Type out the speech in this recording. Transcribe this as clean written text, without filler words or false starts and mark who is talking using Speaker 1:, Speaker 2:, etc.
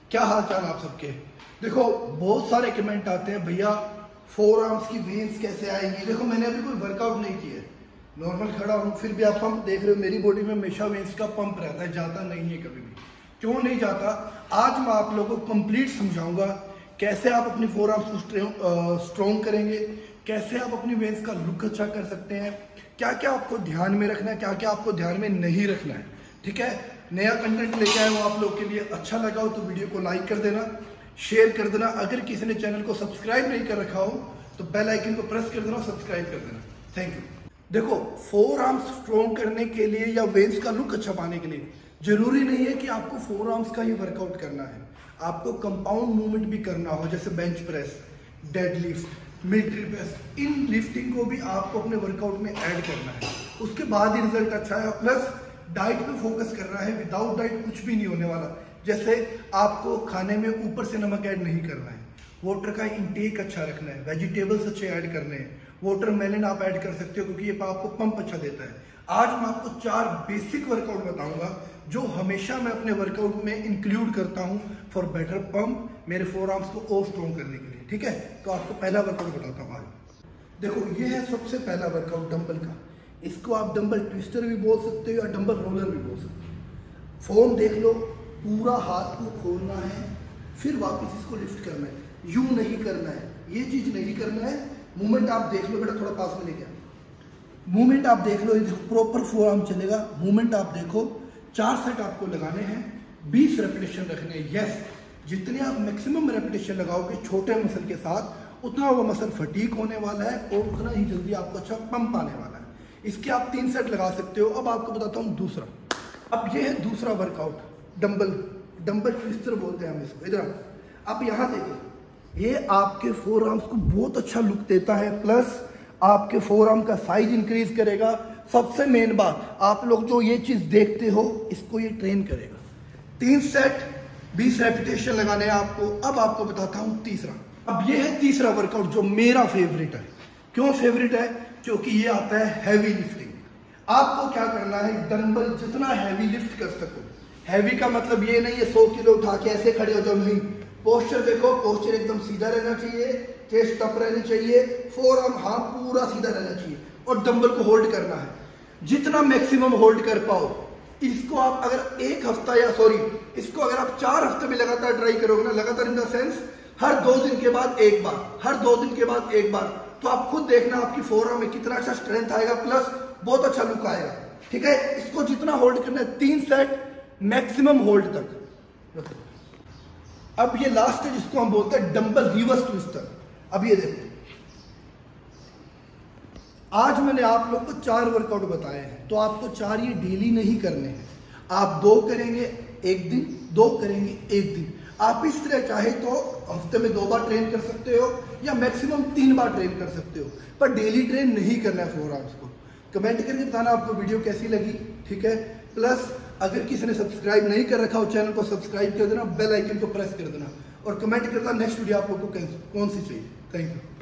Speaker 1: क्या हाल चाल आप सबके। देखो बहुत सारे कमेंट आते हैं भैया फोर आर्म्स की वेन्स कैसे आएंगी। देखो मैंने अभी कोई वर्कआउट नहीं किया है, नॉर्मल खड़ा हूँ, फिर भी आप पंप देख रहे हो, मेरी बॉडी में हमेशा वेन्स का पंप रहता है, जाता नहीं है कभी भी। क्यों नहीं जाता, आज मैं आप लोगों को कंप्लीट समझाऊंगा कैसे आप अपनी फोर आर्म्स को स्ट्रॉन्ग करेंगे, कैसे आप अपनी वेन्स का लुक अच्छा कर सकते हैं, क्या क्या आपको ध्यान में रखना है, क्या क्या आपको ध्यान में नहीं रखना है। ठीक है, नया कंटेंट लेके आए हो आप लोग के लिए, अच्छा लगा हो तो वीडियो को लाइक कर देना, शेयर कर देना। अगर किसी ने चैनल को सब्सक्राइब नहीं कर रखा हो तो बेल आइकन को प्रेस कर देना, सब्सक्राइब कर देना। Thank you. देखो फोर आर्म्स स्ट्रॉन्ग करने के लिए या वेन्स का लुक अच्छा पाने के लिए जरूरी नहीं है कि आपको फोर आर्म्स का ही वर्कआउट करना है, आपको कंपाउंड मूवमेंट भी करना हो, जैसे bench press, deadlift, military press. इन लिफ्टिंग को भी आपको अपने वर्कआउट में ऐड करना है, उसके बाद ही रिजल्ट अच्छा है। प्लस डाइट पे फोकस करना है, विदाउट डाइट कुछ भी नहीं होने वाला। जैसे आपको खाने में ऊपर से नमक ऐड नहीं करना है, वाटर का इंटेक अच्छा रखना है, वेजिटेबल्स अच्छे ऐड करने हैं, वाटरमेलन आप ऐड कर सकते हो क्योंकि ये आपको पंप अच्छा देता है। आज मैं आपको 4 बेसिक वर्कआउट बताऊंगा जो हमेशा मैं अपने वर्कआउट में इंक्लूड करता हूं फॉर बेटर पंप, मेरे फोर आर्म्स को और स्ट्रॉन्ग करने के लिए। ठीक है, तो आपको पहला वर्कआउट बताता हूँ आज। देखो ये है सबसे पहला वर्कआउट डंबल का। इसको आप डंबल ट्विस्टर भी बोल सकते हो या डंबल रोलर भी बोल सकते हो। फोन देख लो, पूरा हाथ को खोलना है, फिर वापस इसको लिफ्ट करना है, यूं नहीं करना है, ये चीज नहीं करना है। मूवमेंट आप देख लो, बेटा थोड़ा पास में लेके आ, मूवमेंट आप देख लो, प्रॉपर फोर आर्म चलेगा। मूवमेंट आप देखो, 4 सेट आपको लगाने हैं, 20 रेपिटेशन रखने हैं। यस, जितने आप मैक्सिमम रेपिटेशन लगाओगे छोटे मसल के साथ, उतना वो मसल फटीक होने वाला है और उतना ही जल्दी आपको अच्छा पंप आने वाला है। इसके आप 3 सेट लगा सकते हो। अब आपको बताता हूँ दूसरा। अब ये है दूसरा वर्कआउट, डंबल ट्विस्टर बोलते हैं हम इसको। इधर आप यहाँ देखो, ये आपके फोर आर्म्स को बहुत अच्छा लुक देता है, प्लस आपके फोर आर्म का साइज इंक्रीज करेगा। सबसे मेन बात, आप लोग जो ये चीज देखते हो इसको ये ट्रेन करेगा। 3 सेट 20 रेपिटेशन लगाने हैं आपको। अब आपको बताता हूँ तीसरा। अब ये है तीसरा वर्कआउट जो मेरा फेवरेट है। क्यों फेवरेट है? क्योंकि ये आता है हैवी लिफ्टिंग। आपको क्या करना है, डंबल जितना हैवी लिफ्ट कर सको। हैवी का मतलब ये नहीं है 100 किलो उठा के ऐसे खड़े हो जाओ, नहीं। पोस्चर देखो, पोस्चर एकदम सीधा रहना चाहिए, चेस्ट अप रहनी चाहिए, फोर आर्म हाथ पूरा सीधा रहना चाहिए और डंबल को होल्ड करना है, जितना मैक्सिमम होल्ड कर पाओ। इसको आप अगर इसको अगर आप 4 हफ्ते में लगातार ट्राई करोगे ना, लगातार इन द सेंस हर 2 दिन के बाद एक बार, हर 2 दिन के बाद एक बार, तो आप खुद देखना आपकी फोर आर्म में कितना अच्छा स्ट्रेंथ आएगा, प्लस बहुत अच्छा लुक आएगा। ठीक है, इसको जितना होल्ड करना है 3 सेट मैक्सिमम होल्ड तक। अब ये लास्ट है जिसको हम बोलते हैं डंबल रिवर्स ट्विस्टर। अब ये देखो, आज मैंने आप लोग को 4 वर्कआउट बताए हैं, तो आपको 4 ये डेली नहीं करने हैं। आप 2 करेंगे एक दिन, 2 करेंगे एक दिन। आप इस तरह चाहे तो हफ्ते में 2 बार ट्रेन कर सकते हो या मैक्सिमम 3 बार ट्रेन कर सकते हो, पर डेली ट्रेन नहीं करना है फोर आर्म्स को। कमेंट करके बताना आपको वीडियो कैसी लगी। ठीक है, प्लस अगर किसी ने सब्सक्राइब नहीं कर रखा हो चैनल को सब्सक्राइब कर देना, बेल आइकन को प्रेस कर देना और कमेंट करना नेक्स्ट वीडियो आप लोग को कौन सी चाहिए। Thank you.